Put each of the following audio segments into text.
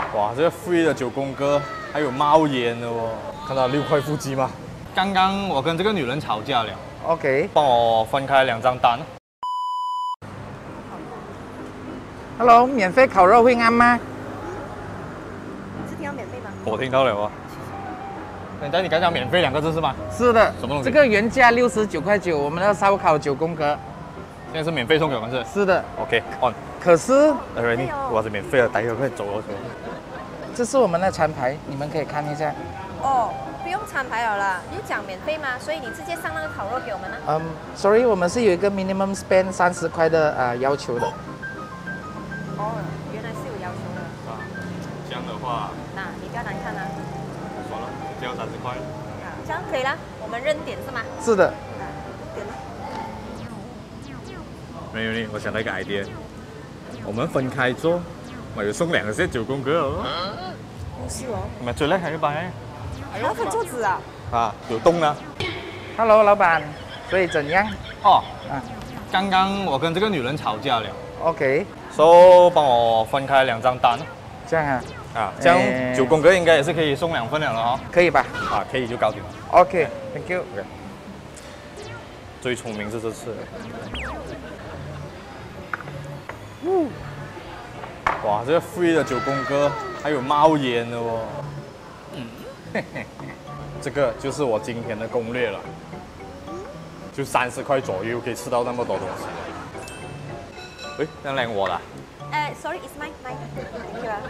哇，这个 free 的9宫格还有冒烟的哦，看到6块腹肌吗？刚刚我跟这个女人吵架了 OK。 帮我分开2张单。 Hello， 免费烤肉会啱吗？ 你是听到免费吗？ 我听到了哦。你刚讲免费2个字是吗？ 是的。 什么东西？ 这个原价69块9，我们的烧烤9宫格。 现在是免费送给我们是？ 是的。 OK on。 可是， 我是免费的，待会快走了。 这是我们的餐牌，你们可以看一下。 哦，不用餐牌了啦，你就讲免费嘛，所以你直接上那个烤肉给我们呢。 Sorry， 我们是有一个 minimum spend 30块的要求的。 哦，原来是有要求的。 啊，这样的话， 那你不要难看啊。 算了，交30块。 啊，这样可以啦，我们认点是吗？ 是的。 啊，点了。 没有我想到一个 idea， 我们分開坐，咪要送2個9宮格咯。 是哦。 咪最叻係一擺。 还要分桌子啊？ 啊，有洞啊。 Hello， 老板，所以怎样？ 哦，刚刚我跟这个女人吵架了。 OK。 So， 帮我分開2張單。 这样啊？ 啊，这样9宮格應該也是可以送2份了哦。 可以吧？ 啊，可以就搞定了。 OK，Thank you。 最聰明是這次。哇，這個 free 的9宮格還有冒煙的哦。這個就是我今天的攻略了，就30塊左右可以吃到那麼多東西。喂，這樣靚我的。 Sorry，it's mine。Thank you。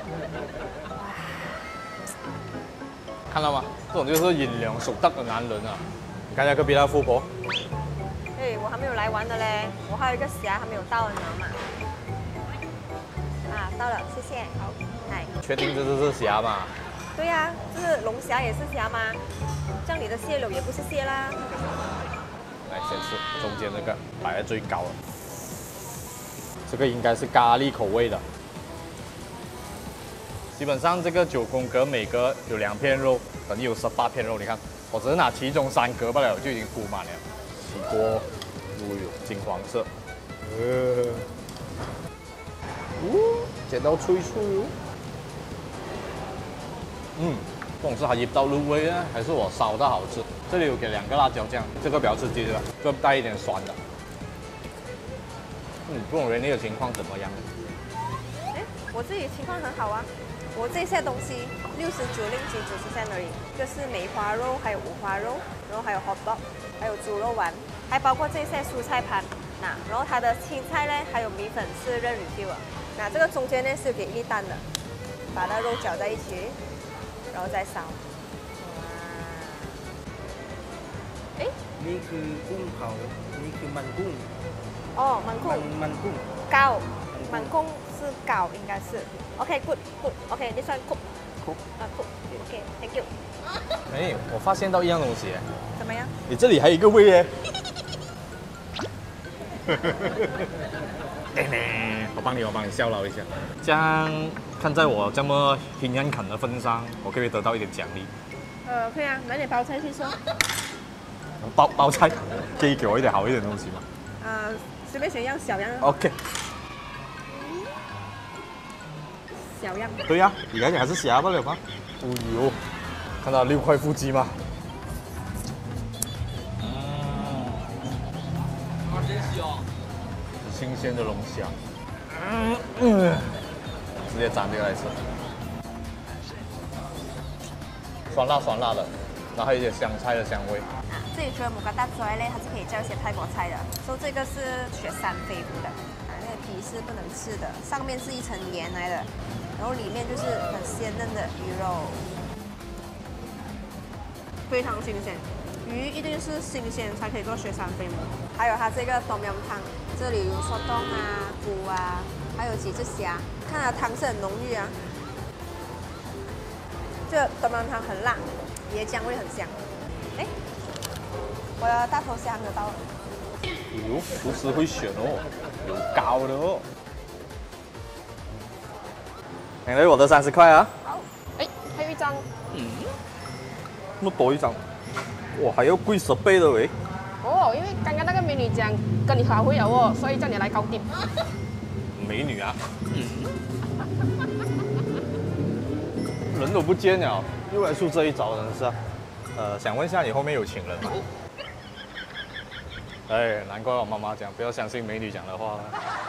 看到嗎？這種就是賢良淑德的男人啊！你看下隔壁那富婆。 我還沒有來玩的嘞，我還有一個蝦還沒有到，你知道嗎？啊，到了，謝謝。好，來。 確定這是蝦嗎？ 對呀、就是龍蝦也是蝦嗎？這樣你的蟹柳也不是蟹啦。 來，先吃中間這個，擺在最高了。這個應該是咖喱口味的。基本上這個9宮格每格有2片肉，等於有18片肉。你看，我只是拿其中3格罷了，就已經鋪滿了。起鍋，哦呦，金黃色。 剪刀脆脆哦。 不懂是它醃到入味呢，還是我燒到好吃。這裡有給2個辣椒醬，這個比較刺激，對吧？這個帶一點酸的。不懂人哋的情況怎麼樣？ 我自己情況很好啊。我這些東西69令吉90cent而已，就是梅花肉，還有五花肉，然後還有 hot dog，還有豬肉丸，還包括這些蔬菜盤。然後它的青菜呢，還有米粉是任 refill 的。那這個中間呢是有給一粒蛋的，把那肉攪在一起，然後再燒。哇！ นี่คือกุ้งเผานี่คือมันกุ้ง哦，มันกุ้งเกามันกุ้ง是เกา應該是 OK good OK this one cook OK thank you。 哎，我發現到一樣東西。 怎麼樣？ 你這裡還有一個胃耶！我幫你效勞一下。這樣看在我這麼勤懇啃的份上，我可不可以得到一點獎勵？ 可以啊，買點包菜去吃。 包菜，可以給我一點好一點的東西嗎？ 隨便選一樣小樣。 OK。 小樣。 對呀、你剛才還是蝦不了嗎？哦呦，看到6塊腹肌嗎？好新鮮哦！新鮮的龍蝦。直接斬這個來吃。酸辣的，然後還有一點香菜的香味。 這裡除了mookata之外呢，它是可以叫一些泰國菜的。所以這個是雪山飛狐的，那個皮是不能吃的，上面是一層鹽來的，然後裡面就是很鮮嫩的魚肉，非常新鮮。魚一定是新鮮才可以做雪山飛狐。還有它這個冬陰湯，這裡有索凍啊、菇啊，還有幾隻蝦，看它湯是很濃郁啊。這冬陰湯很辣，椰漿味很香。哎，我的大頭蝦還沒有到。 喲，廚師會選哦，有高的哦。領來我的30塊啊！ 好，哎，還有一張。 那麼多一張，哇，還要貴10倍的喂！ 哦，因為剛剛那個美女講跟你好會了哦，所以叫你來搞定。 美女啊！ 人都不见了，又来出这一招，真的是啊。想问一下，你后面有请人吗？哎，难怪我妈妈讲不要相信美女讲的话了。